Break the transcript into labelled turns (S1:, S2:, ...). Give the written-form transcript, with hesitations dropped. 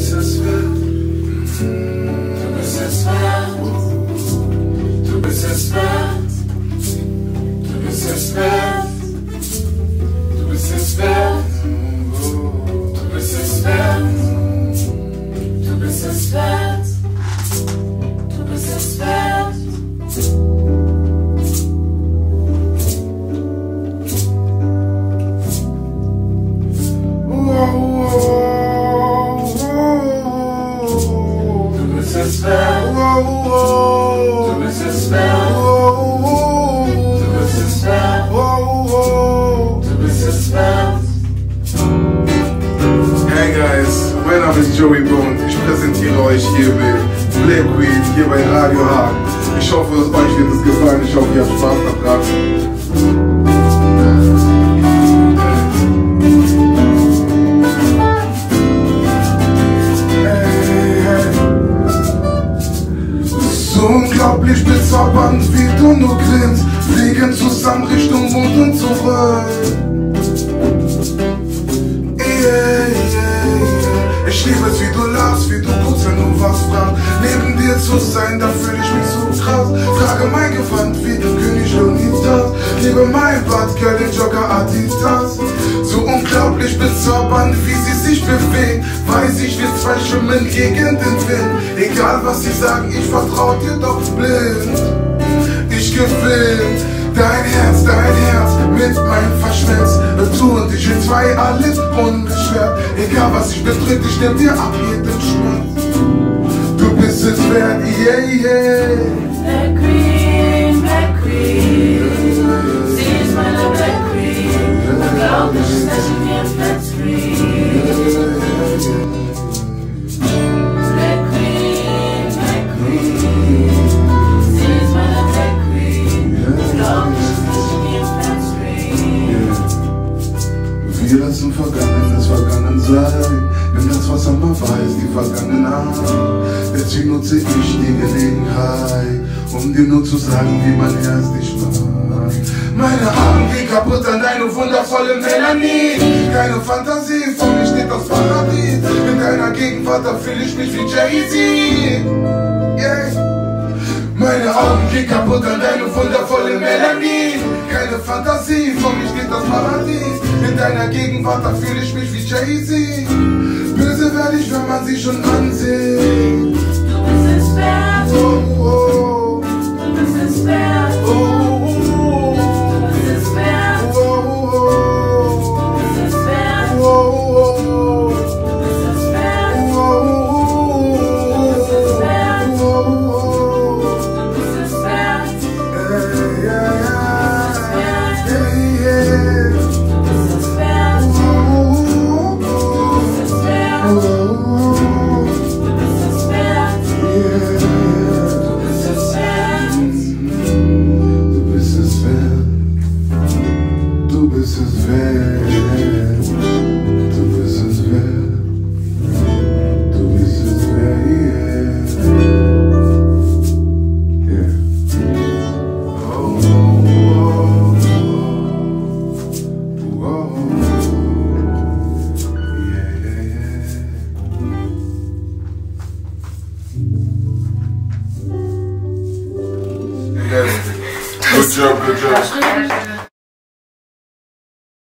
S1: bist es wert. Du bist es wert. Du bist es wert. Du bist es wert. Du bist es wert. Du bist es wert. Du bist es wert. Du bist es wert. Du bist es wert. Du bist es wert. Du bist es wert. Du bist es wert.
S2: Hey guys, mein Name ist Joey Bond. Ich präsentiere euch hier mit Black Queen hier bei Radio Hagen. Ich hoffe, euch wird es gefallen. Ich hoffe, ihr habt Spaß daran. Unglaublich bezaubernd, wie du nur grinst. Fliegen zusammen Richtung Mond und zurück. Ich liebe es, wie du lachst, wie du guckst, wenn du was fragst. Neben dir zu sein, da fühle ich mich so krass. Trage mein Gewand wie König Leonidas. Liebe mein Bad, Girl, den Jogger Adidas. So unglaublich bezaubernd, wie sie sich bewegt. Weiß ich, wir zwei schwimmen gegen den Wind. Egal was sie sagen, ich vertrau dir doch blind. Ich gewinn dein Herz mit meinem Verschmelz. Du und ich in zwei, alles unbeschwert. Egal was ich betritt, ich nehm dir ab jeden Schmerz. Du bist es wert, yeah, yeah.
S1: Black Queen, Black Queen. Sie ist meine Black Queen. Unglaublich ist, dass ich mir Flat Screen. Black Queen, Black Queen. Sie ist meine Black Queen. Unglaublich ist, dass ich mir Flat Screen.
S2: Wir lassen Vergangenes vergangen sein. Denn das, was am Maffer ist, die Vergangenheit. Deswegen nutze ich die Gelegenheit, um dir nur zu sagen, wie mein Herz dich macht. Meine Augen gehen kaputt an deine wundervolle Melanin. Keine Fantasie, vor mir steht das Paradies. In deiner Gegenwart, da fühle ich mich wie Jay-Z. Yeah. Meine Augen gehen kaputt an deine wundervolle Melanin. Keine Fantasie, vor mir steht das Paradies. In deiner Gegenwart, da fühle ich mich wie Jay-Z. Böse werde ich, wenn man sie schon ansieht.
S1: Du bist es wert.
S2: Oh, oh.
S1: Du bist es wert.
S2: Oh, oh.
S1: Du bist es wert.
S2: Oh, oh.
S1: Du bist es wert.
S2: Oh, oh.
S1: Du bist es wert.
S2: Oh, oh.
S1: Du bist es wert.
S2: Oh, oh.
S1: Du bist es wert.
S2: Yeah, yeah, yeah.
S1: Du bist es wert.
S2: Oh,
S1: Du bist es wert.
S2: oh.
S1: Du bist es wert.
S2: Yeah.
S1: Du bist es wert.
S2: Du bist es wert. Du bist es wert. Du bist es wert. Du bist es wert. Yeah. Yeah. Oh, oh, oh, oh. Yeah, yeah, yeah. Good job, good job.